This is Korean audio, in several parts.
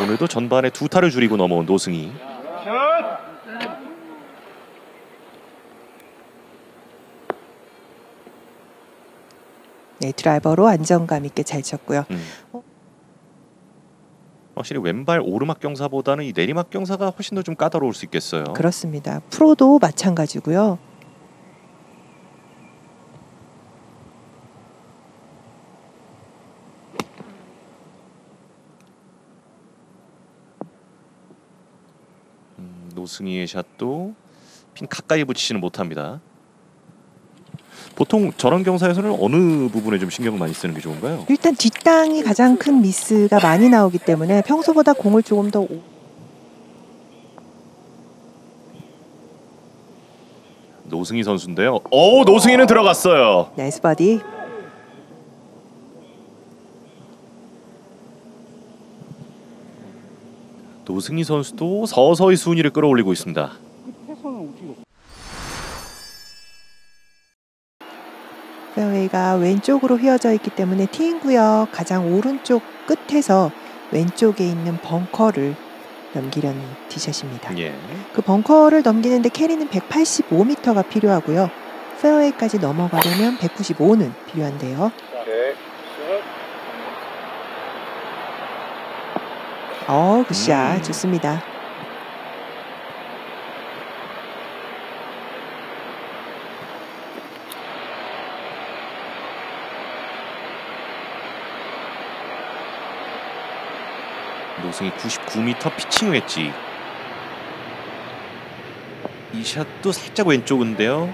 오늘도 전반에 2타를 줄이고 넘어온 노승희. 네, 드라이버로 안정감 있게 잘 쳤고요. 확실히 왼발 오르막 경사보다는 이 내리막 경사가 훨씬 더 좀 까다로울 수 있겠어요. 그렇습니다. 프로도 마찬가지고요. 노승희의 샷도 핀 가까이 붙이지는 못합니다. 보통 저런 경사에서는 어느 부분에 좀 신경을 많이 쓰는 게 좋은가요? 일단 뒷땅이 가장 큰 미스가 많이 나오기 때문에 평소보다 공을 조금 더 노승희 선수인데요. 노승희는 들어갔어요. 나이스 바디. 노승희 선수도 서서히 순위를 끌어올리고 있습니다. 페어웨이가 왼쪽으로 휘어져 있기 때문에 티인 구역 가장 오른쪽 끝에서 왼쪽에 있는 벙커를 넘기려는 티샷입니다. 예. 그 벙커를 넘기는데 캐리는 185m가 필요하고요. 페어웨이까지 넘어가려면 195는 필요한데요. 굿샷 좋습니다. 노승희 99m 피칭 웨지. 이 샷도 살짝 왼쪽인데요.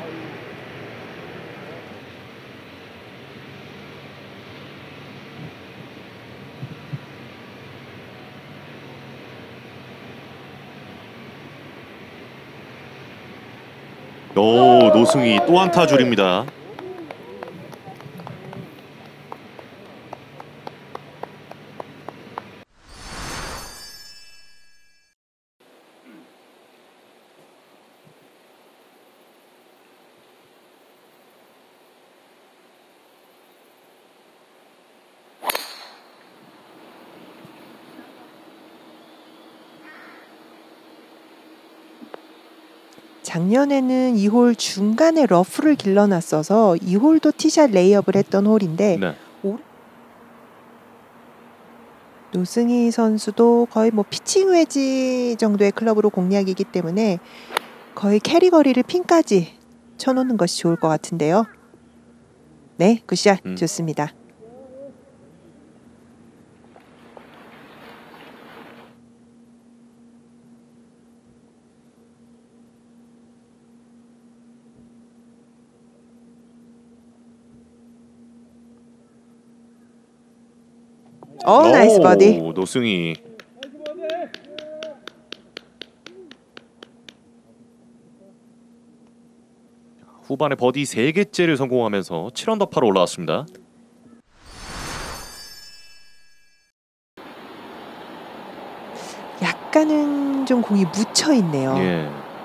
노승희 또 안타 줄입니다. 작년에는 2홀 중간에 러프를 길러놨어서 2홀도 티샷 레이업을 했던 홀인데 네. 노승희 선수도 거의 뭐 피칭 웨지 정도의 클럽으로 공략이기 때문에 거의 캐리 거리를 핀까지 쳐놓는 것이 좋을 것 같은데요. 네, 굿샷 좋습니다. 나이스 버디. 노승희. 후반에 버디 3개째를 성공하면서 7언더파로 올라왔습니다. 약간은 좀 공이 묻혀 있네요. 예.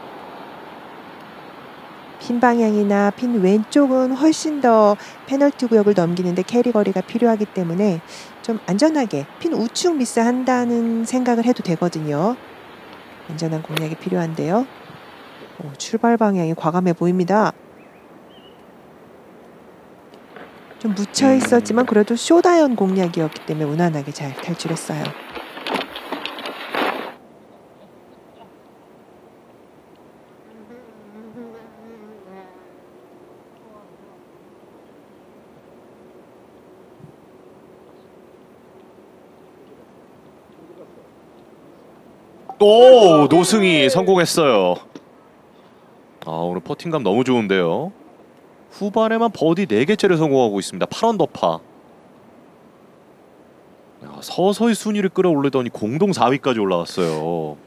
핀 방향이나 핀 왼쪽은 훨씬 더 페널티 구역을 넘기는데 캐리 거리가 필요하기 때문에 좀 안전하게 핀 우측 미스한다는 생각을 해도 되거든요. 안전한 공략이 필요한데요. 출발 방향이 과감해 보입니다. 좀 묻혀 있었지만 그래도 쇼다이언 공략이었기 때문에 무난하게 잘 탈출했어요. 노승희 성공했어요. 오늘 퍼팅감 너무 좋은데요. 후반에만 버디 4개째를 성공하고 있습니다. 8언더파. 서서히 순위를 끌어올리더니 공동 4위까지 올라왔어요.